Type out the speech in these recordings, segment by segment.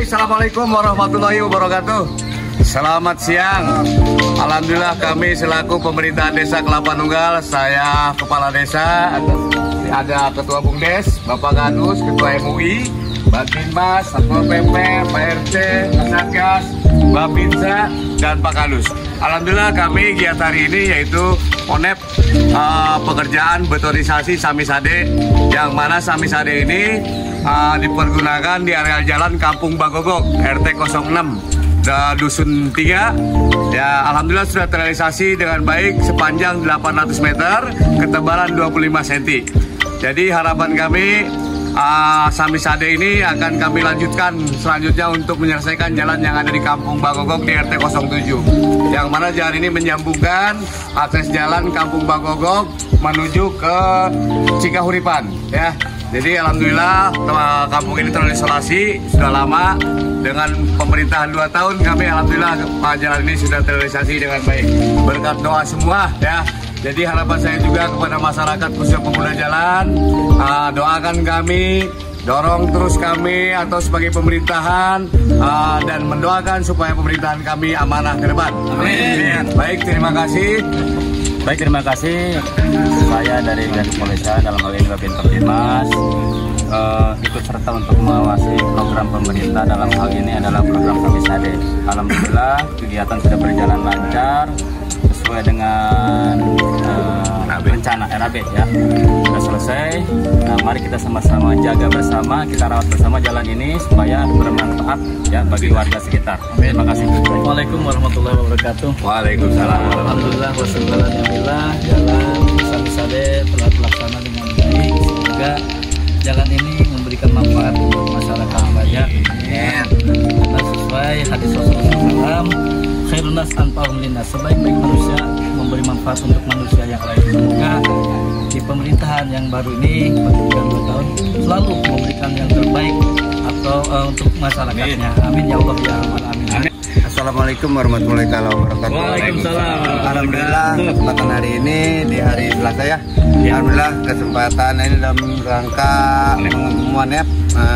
Assalamualaikum warahmatullahi wabarakatuh. Selamat siang. Alhamdulillah kami selaku pemerintahan Desa Kelapa Nunggal, saya Kepala Desa, ada Ketua Bumdes, Bapak Gadus, Ketua MUI, Babinmas, Satpol PP, Pak RT, Satgas, Babinsa, dan Pak Kadus. Alhamdulillah kami giat hari ini yaitu ONEP pekerjaan betonisasi Samisade, yang mana Samisade ini dipergunakan di area jalan Kampung Bagogok RT 06 Dusun 3. Ya, alhamdulillah sudah terrealisasi dengan baik sepanjang 800 meter, ketebalan 25 cm. Jadi harapan kami Samisade ini akan kami lanjutkan selanjutnya untuk menyelesaikan jalan yang ada di Kampung Bagogok di RT 07, yang mana jalan ini menyambungkan akses jalan Kampung Bagogok menuju ke Cikahuripan, ya. Jadi alhamdulillah kampung ini terisolasi sudah lama. Dengan pemerintahan 2 tahun kami alhamdulillah jalan ini sudah terrealisasi dengan baik berkat doa semua, ya. Jadi harapan saya juga kepada masyarakat khususnya pengguna jalan, doakan kami, dorong terus kami atau sebagai pemerintahan, dan mendoakan supaya pemerintahan kami amanah ke depan. Amin. Baik, terima kasih. Baik, terima kasih. Saya dari Dinas Kepolisian dalam hal ini Babin Pertimas ikut serta untuk mengawasi program pemerintah. Dalam hal ini adalah program Samisade. Alhamdulillah kegiatan sudah berjalan lancar sesuai dengan rencana RAB, ya. Sudah selesai. Nah, mari kita sama-sama jaga bersama, kita rawat bersama jalan ini supaya bermanfaat, ya, bagi warga sekitar. Terima kasih. Assalamualaikum warahmatullahi wabarakatuh. Waalaikumsalam. Alhamdulillah wassallallahu jalan Samisade telah terlaksana dengan baik. Semoga jalan ini memberikan manfaat untuk masyarakat banyak. Karena sesuai hadis Rasulullah, khairun nas anfa'uhum linnas, sebaik-baik manusia memberi manfaat untuk manusia yang lain. Semoga di pemerintahan yang baru ini pemerintahan 2 tahun selalu memberikan yang terbaik atau untuk masyarakatnya. Amin ya Allah ya Rahman. Amin. Assalamualaikum warahmatullahi wabarakatuh. Waalaikumsalam. Alhamdulillah kesempatan hari ini di hari Selasa, ya. Alhamdulillah kesempatan ini dalam rangka menguap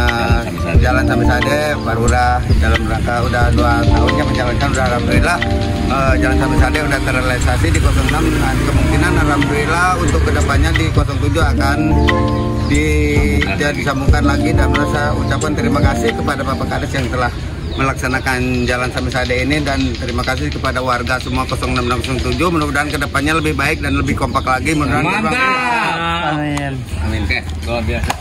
Jalan Samisade Barura dalam rangka udah 2 tahunnya menjalankan. Udah alhamdulillah Jalan Samisade udah terrealisasi di 06, dan kemungkinan alhamdulillah untuk kedepannya di 07 akan disambungkan lagi. Dan saya ucapkan terima kasih kepada Bapak Kades yang telah melaksanakan Jalan Samisade ini, dan terima kasih kepada warga semua 06 dan 07. Mudah-mudahan kedepannya lebih baik dan lebih kompak lagi. Mudah-mudahan. Amin. Amin. Oke, luar biasa.